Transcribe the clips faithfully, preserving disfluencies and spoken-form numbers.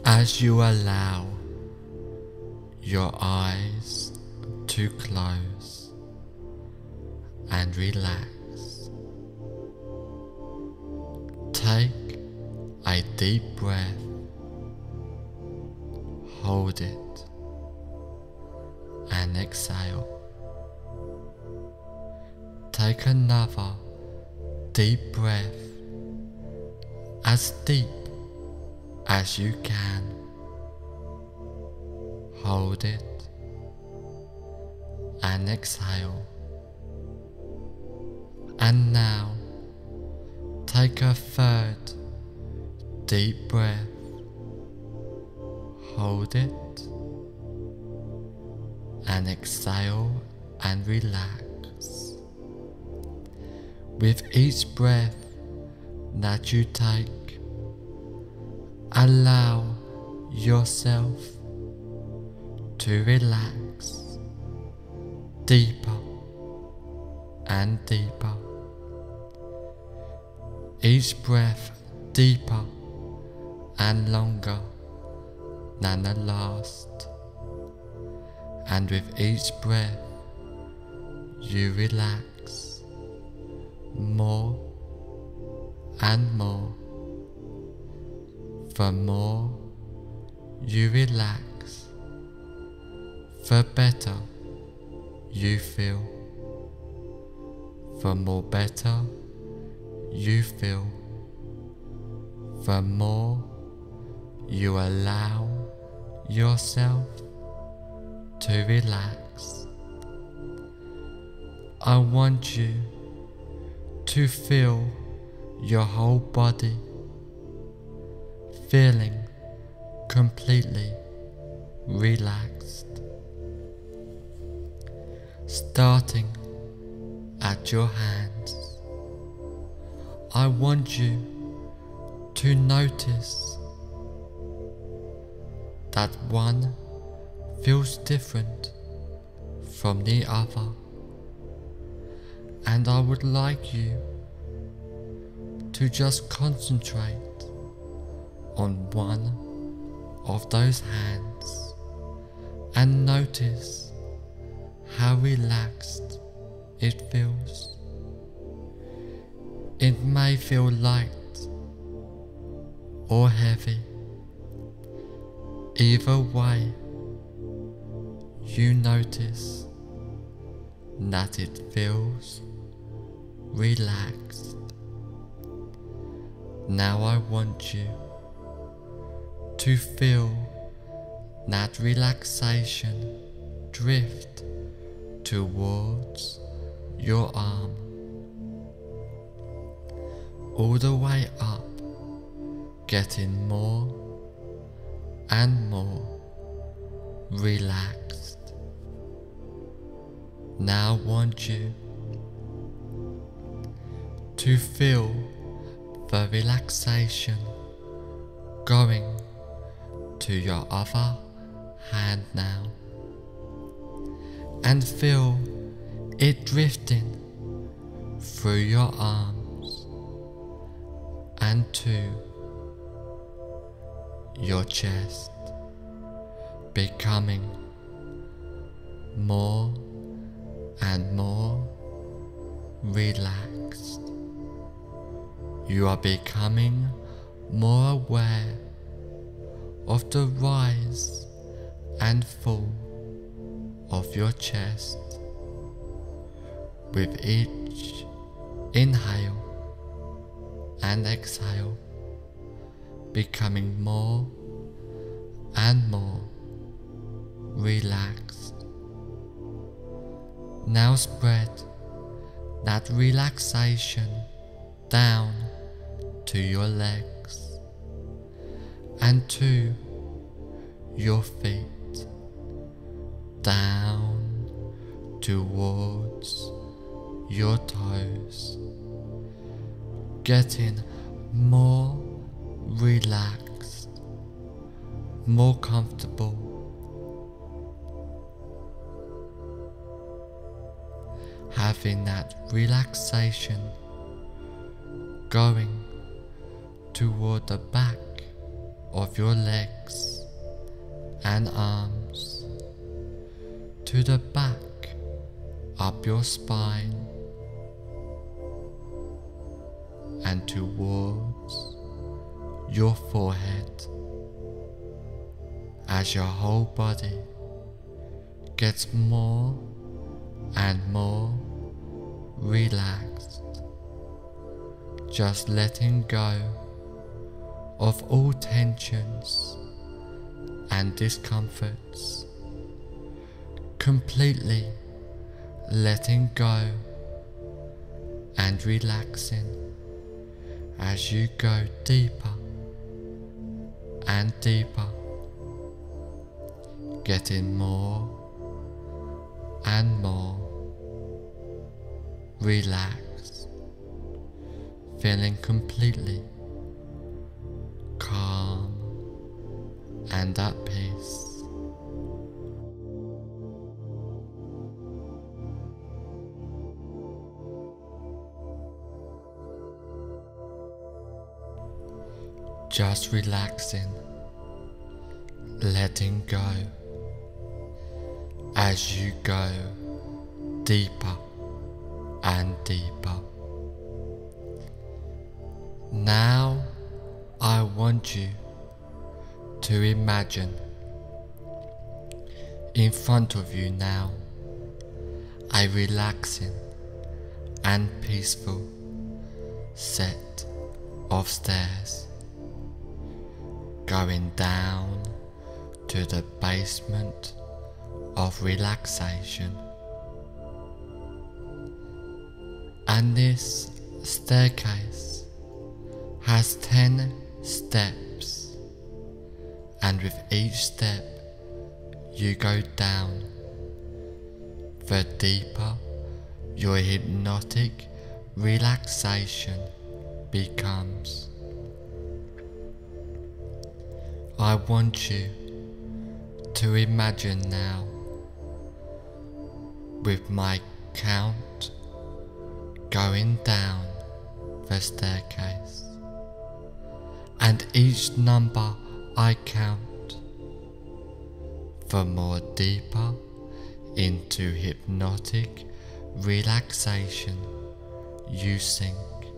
As you allow your eyes to close and relax, take a deep breath, hold it and exhale. Take another deep breath, as deep as you can. Hold it and exhale. And now take a third deep breath. Hold it and exhale and relax. With each breath that you take, allow yourself to relax deeper and deeper. Each breath deeper and longer than the last, and with each breath you relax more and more. The more you relax, the better you feel. The more better you feel, the more you allow yourself to relax. I want you to feel your whole body feeling completely relaxed, starting at your hands. I want you to notice that one feels different from the other, and I would like you to just concentrate on one of those hands and notice how relaxed it feels. It may feel light or heavy. Either way, you notice that it feels relaxed. Now I want you to feel that relaxation drift towards your arm, all the way up, getting more and more relaxed. Now I want you to feel the relaxation going to your other hand now, and feel it drifting through your arms and to your chest, becoming more and more relaxed. You are becoming more aware of the rise and fall of your chest with each inhale and exhale, becoming more and more relaxed. Now spread that relaxation down to your legs and to your feet, down towards your toes, getting more relaxed, more comfortable, having that relaxation going toward the back of your legs and arms to the back up your spine and towards your forehead as your whole body gets more and more relaxed, just letting go of all tensions and discomforts, completely letting go and relaxing as you go deeper and deeper, getting more and more relaxed, feeling completely calm and at peace. Just relaxing, letting go as you go deeper and deeper. Now I want you to imagine in front of you now a relaxing and peaceful set of stairs going down to the basement of relaxation. And this staircase has ten steps, and with each step you go down, the deeper your hypnotic relaxation becomes. I want you to imagine now, with my count going down the staircase, and each number I count, the more deeper into hypnotic relaxation you sink,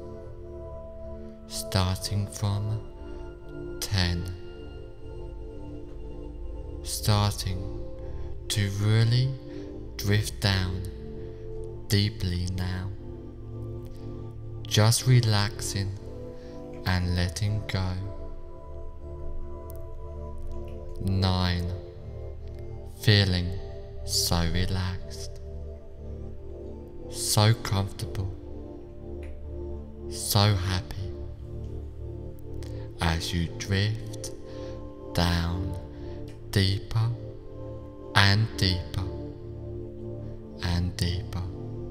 starting from ten. Starting to really drift down deeply now, just relaxing and letting go. Nine. Feeling so relaxed, so comfortable, so happy as you drift down deeper and deeper and deeper.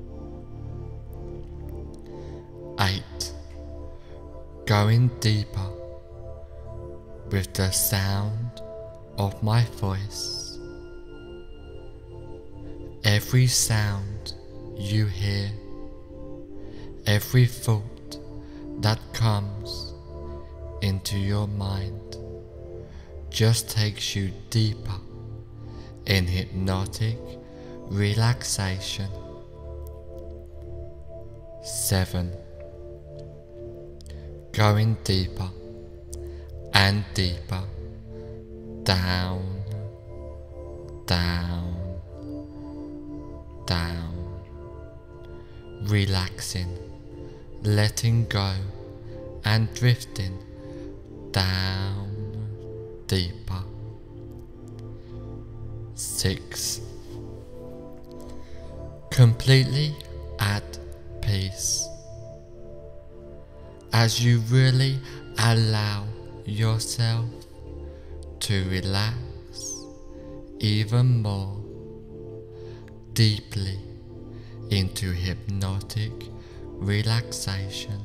Eight. Going deeper with the sound of my voice. Every sound you hear, every thought that comes into your mind just takes you deeper in hypnotic relaxation. Seven. Going deeper and deeper, down, down, down, relaxing, letting go and drifting down deeper. Six. Completely at peace as you really allow yourself to relax even more deeply into hypnotic relaxation.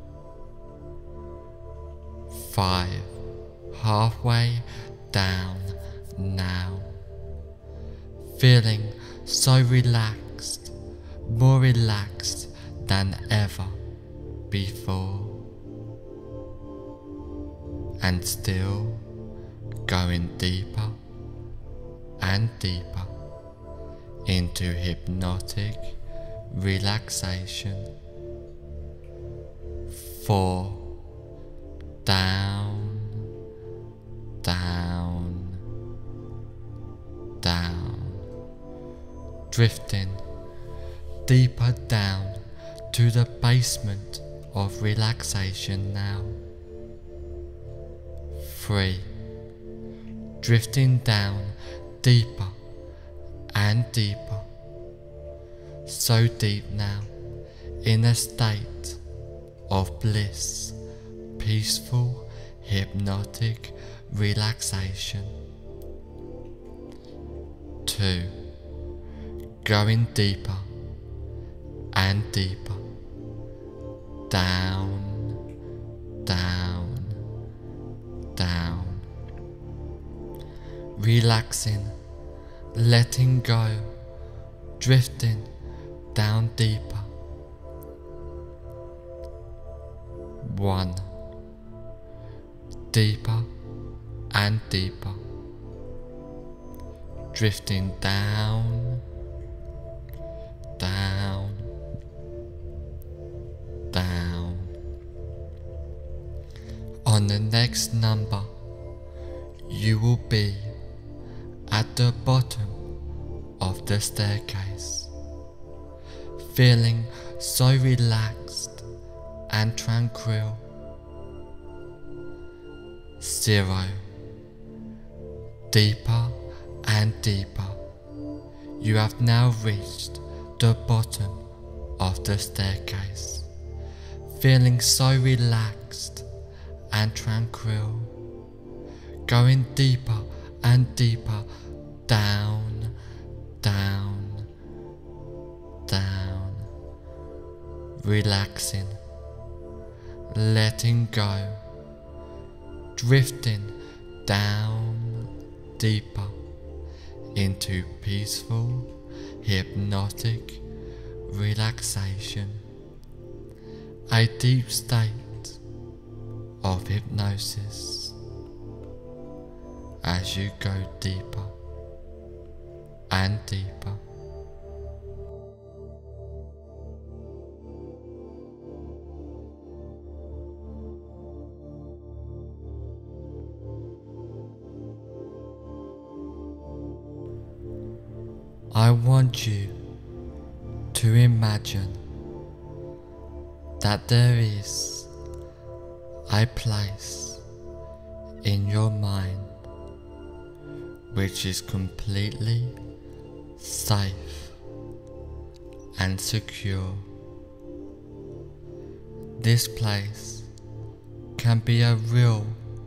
Five. Halfway down now, feeling so relaxed, more relaxed than ever before, and still going deeper and deeper into hypnotic relaxation. Four. Down, down, down, drifting deeper down to the basement of relaxation now. Three. Drifting down deeper and deeper, so deep now, in a state of bliss, peaceful, hypnotic relaxation. Two. Going deeper and deeper, down, down, down, relaxing, letting go, drifting down deeper. One. Deeper and deeper, drifting down, down, down. On the next number, you will be at the bottom of the staircase, feeling so relaxed and tranquil. Zero. Deeper and deeper, you have now reached the bottom of the staircase, feeling so relaxed and tranquil, going deeper and deeper, down, down, down, relaxing, letting go, drifting down deeper into peaceful, hypnotic relaxation, a deep state of hypnosis as you go deeper and deeper. I want you to imagine that there is a place in your mind which is completely safe and secure. This place can be a real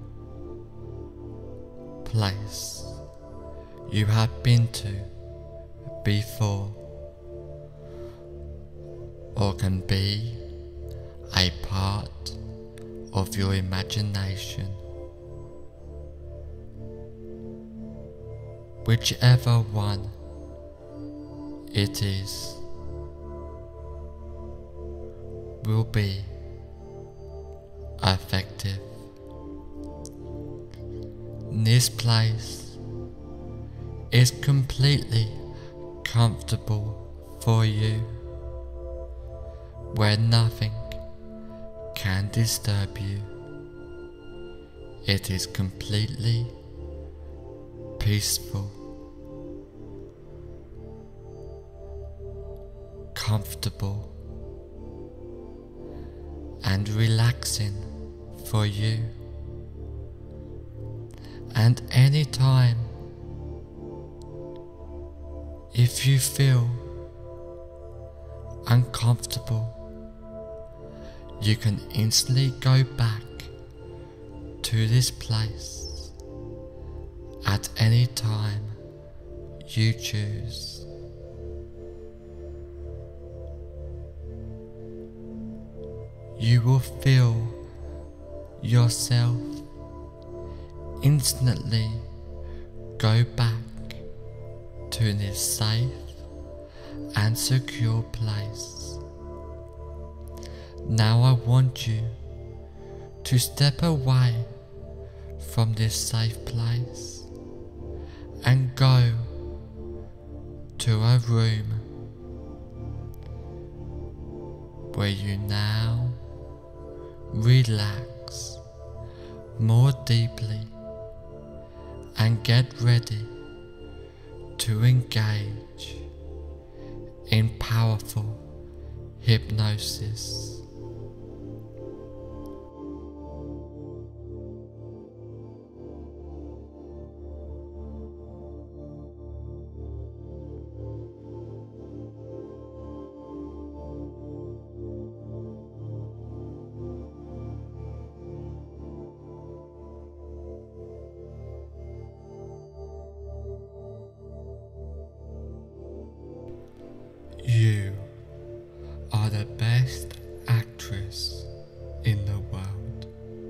place you have been to before, or can be a part of your imagination. Whichever one it is will be effective. This place is completely comfortable for you, where nothing can disturb you. It is completely peaceful, comfortable, and relaxing for you. And anytime, if you feel uncomfortable, you can instantly go back to this place at any time you choose. You will feel yourself instantly go back to this safe and secure place. Now I want you to step away from this safe place and go to a room where you now relax more deeply and get ready to engage in powerful hypnosis. You are the best actress in the world.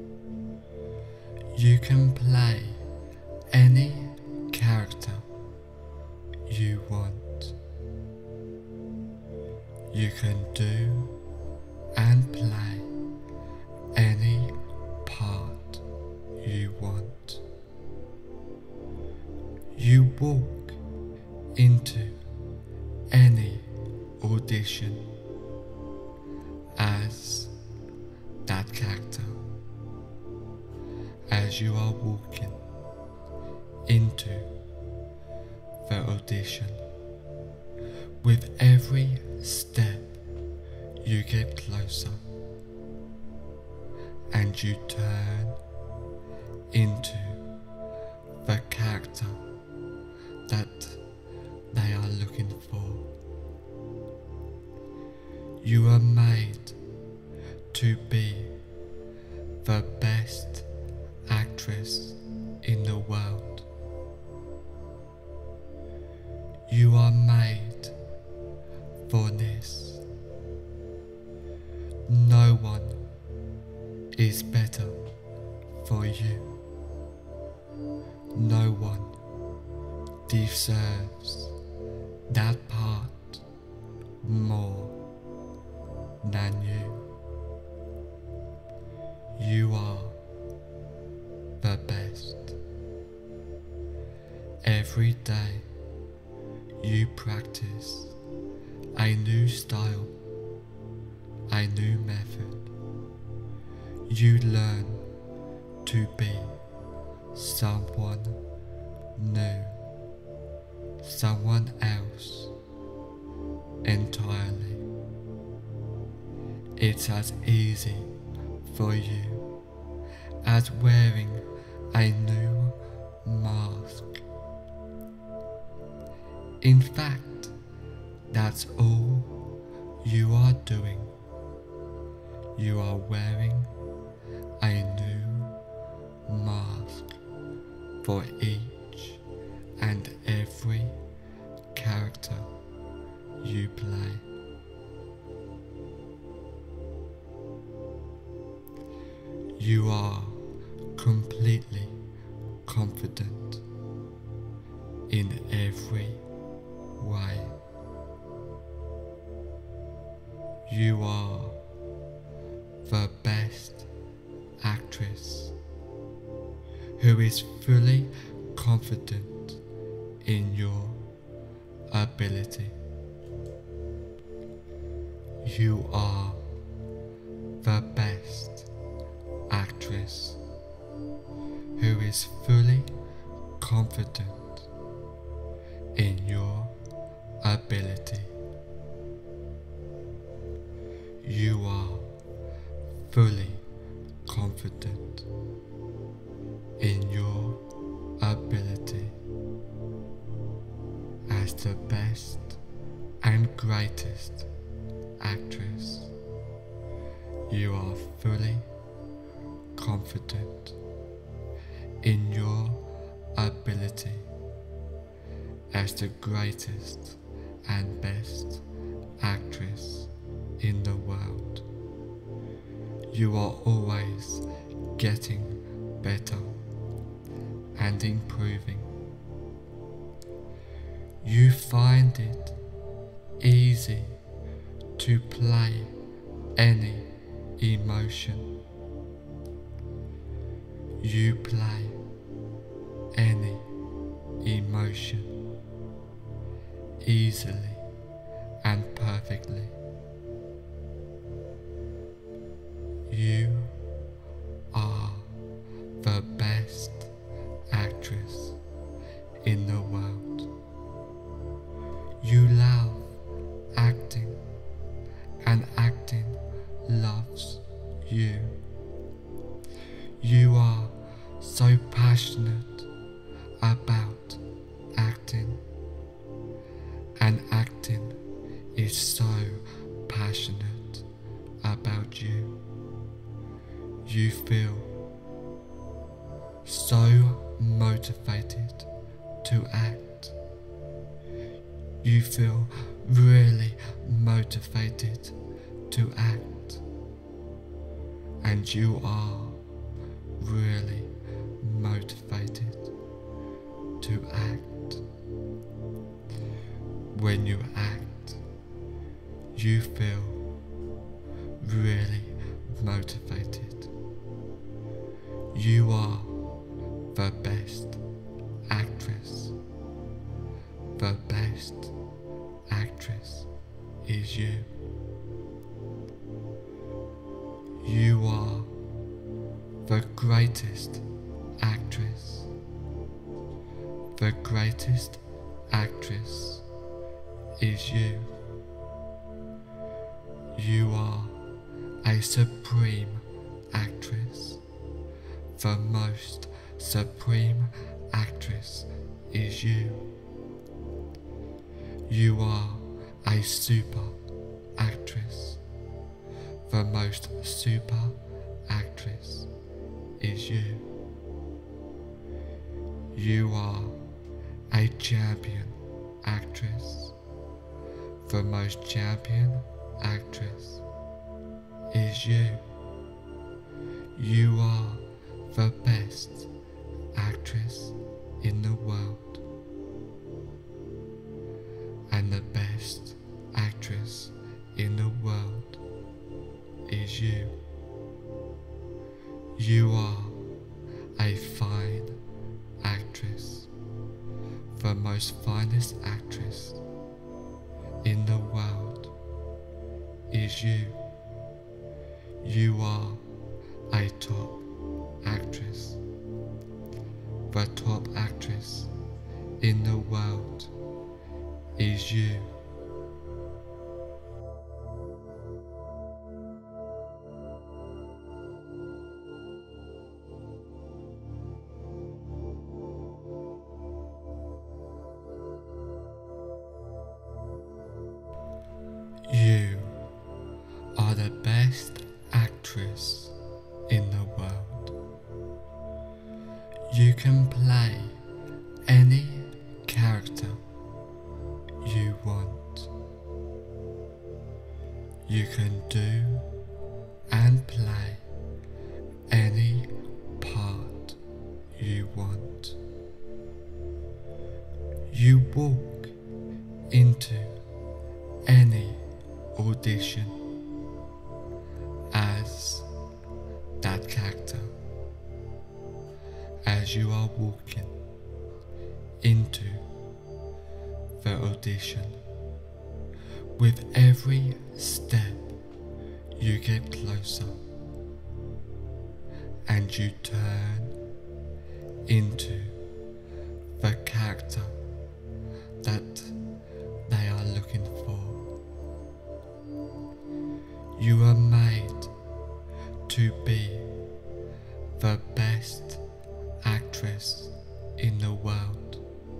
You can play any character you want. You can do and play any part you want. You walk into any audition as that character. As you are walking into the audition, with every step you get closer and you turn into the character that they are looking for. You are made to be the best actress in the world. You are made for this. No one is better for you. No one deserves that part more than you. You are the best. Every day you practice a new style, a new method. You learn to be someone new, someone else entirely. It's as easy for you as wearing a new mask. In fact, that's all you are doing. You are wearing a new mask for each and every character you play. You are completely confident in every way. You are the best actress who is fully confident in your ability. You are the best actress who is fully confident in your ability. You are fully confident in your ability as the best and greatest actress. You are fully confident in your ability as the greatest and best actress in the world. You are always getting better and improving. You find it easy to play any emotion. You play any emotion easily and perfectly. You are the best actress in the world. You love acting, and acting loves you. You are so passionate about acting, and acting is so passionate about you. You feel so motivated to act. You feel really motivated to act, and you are really motivated to act. When you act, you feel really motivated. You are the best actress. The best actress is you. You are the greatest actress. The greatest actress is you. You are a supreme actress. The most supreme actress is you. You are a super actress. The most super actress is you. You are a champion actress. The most champion actress is you. You are the best actress in the world, and the best actress in the world is you. You are a fine actress. The most finest actress in the world is you. You are a top actress. The top actress in the world is you. You are the best actress in the world. You can play any character you want. You can do and play any part you want. You walk into any audition as that character. As you are walking into the audition, with every step you get closer, and you turn into the character that they are looking for. You are made to be the best actress in the world.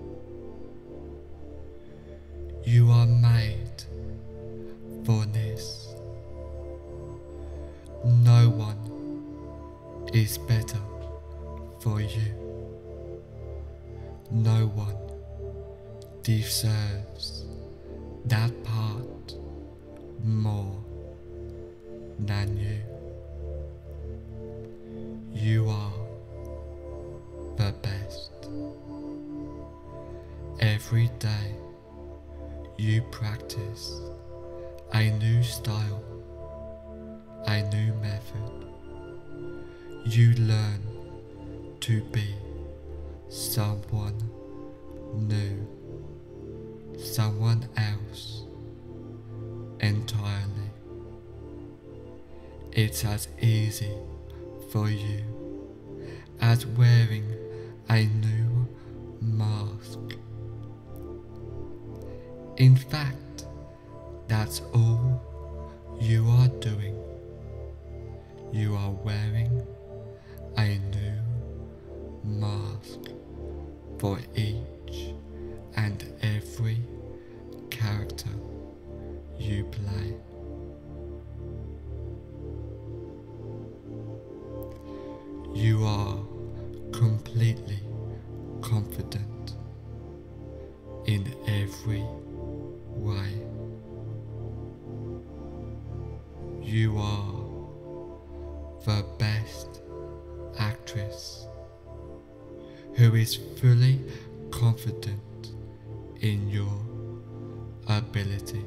You are made for this. No one is better for you. No one deserves that part more than you. You are the best. Every day you practice a new style, a new method. You learn to be someone new, someone else entirely. It's as easy for you as wearing a new mask. In fact, that's all you are doing. You are wearing a new mask for each and every character you play. You are completely confident in every way. You are the best actress who is fully confident in your ability.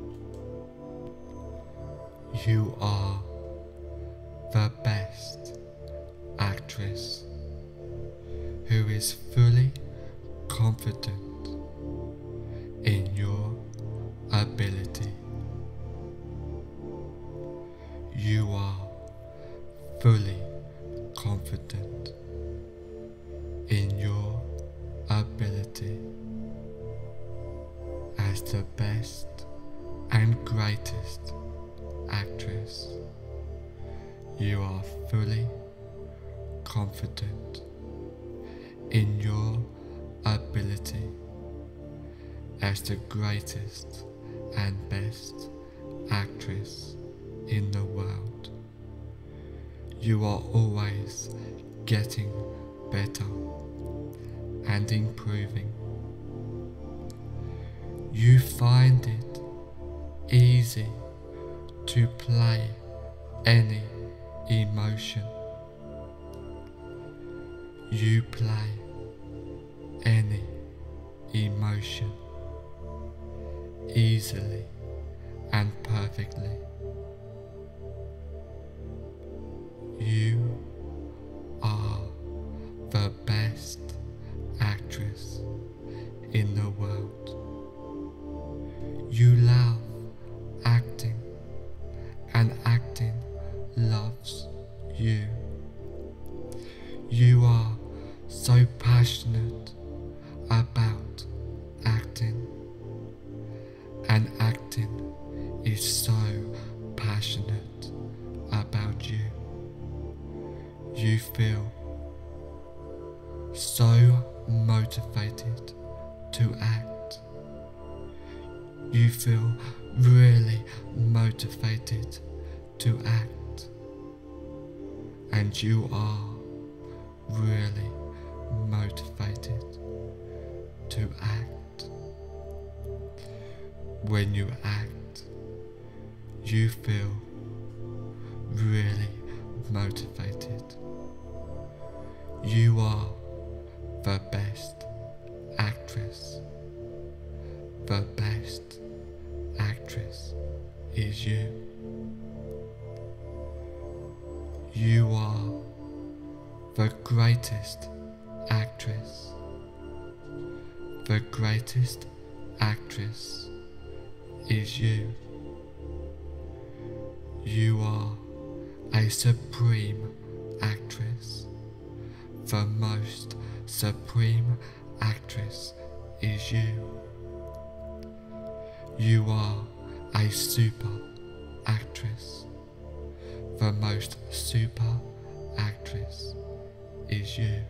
You are the best actress who is fully confident in your ability. You are fully confident in your ability as the best and greatest actress. You are fully confident in your ability as the greatest and best actress in the world. You are always getting better and improving. You find it easy to play any emotion. You play any emotion easily and perfectly. You are the best actress in the world. You love acting, and acting loves you. You are so passionate about acting, and acting is so passionate about you. You feel so motivated to act. You feel really motivated to act, and you are really motivated to act. When you act, you feel really motivated. You are the best actress. The best actress is you. You are the greatest actress. The greatest actress is you. You are a supreme actress. The most supreme actress is you. You are a super actress. The most super actress is you.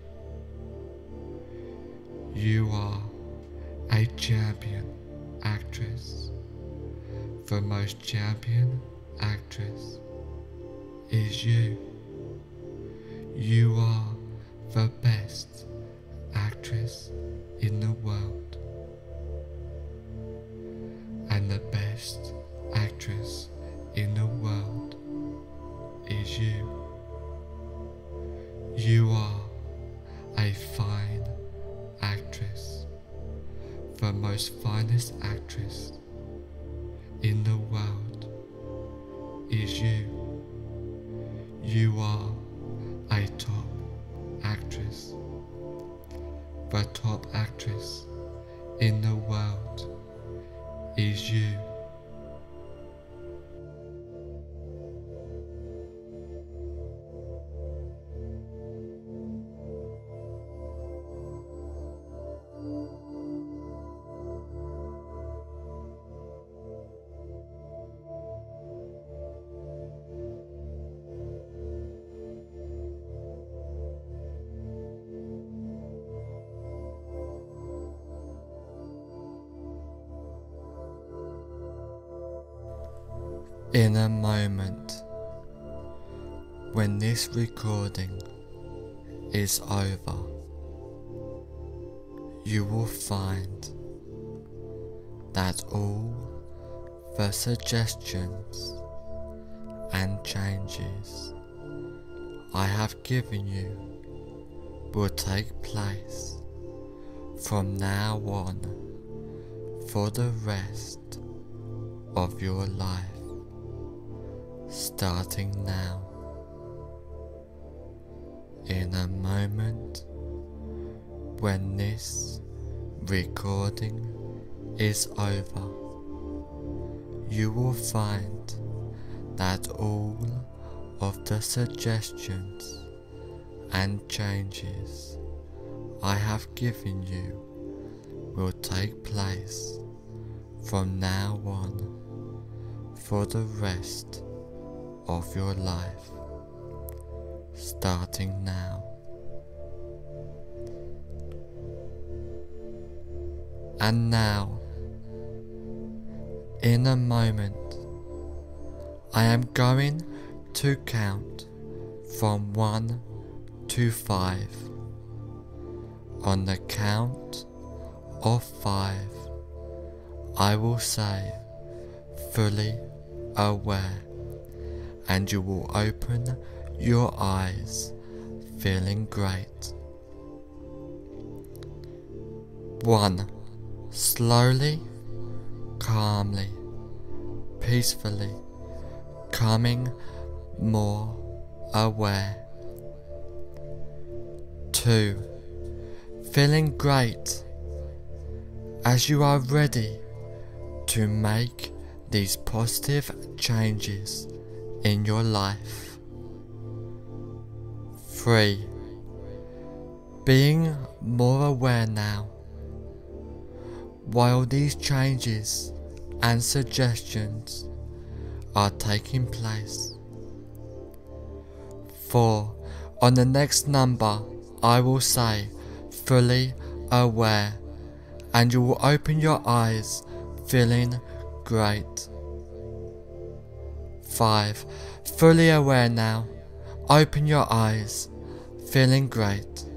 You are a champion actress. The most champion actress is you. You are the best actress in the world, and the best actress in the world is you. You are a fine actress. The most finest actress in the world is you. You are a top actress. is you. In a moment, when this recording is over, you will find that all the suggestions and changes I have given you will take place from now on for the rest of your life. Starting now. In a moment, when this recording is over, you will find that all of the suggestions and changes I have given you will take place from now on for the rest of your life, starting now. And now, in a moment, I am going to count from one to five. On the count of five, I will say fully aware, and you will open your eyes feeling great. One. Slowly, calmly, peacefully, coming more aware. Two. Feeling great as you are ready to make these positive changes in your life. Three. Being more aware now, while these changes and suggestions are taking place. Four. On the next number, I will say fully aware, and you will open your eyes feeling great. Five. Fully aware now. Open your eyes, feeling great.